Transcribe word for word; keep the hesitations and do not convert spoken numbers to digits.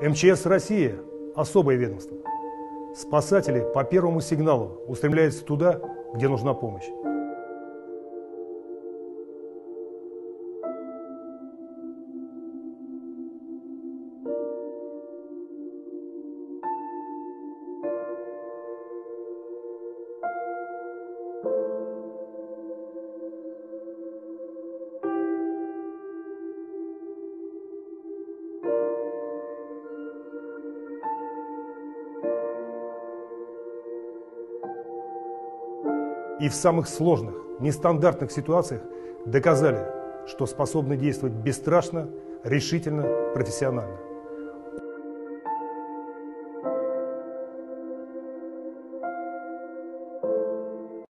эм че эс России – особое ведомство. Спасатели по первому сигналу устремляются туда, где нужна помощь. И в самых сложных, нестандартных ситуациях доказали, что способны действовать бесстрашно, решительно, профессионально.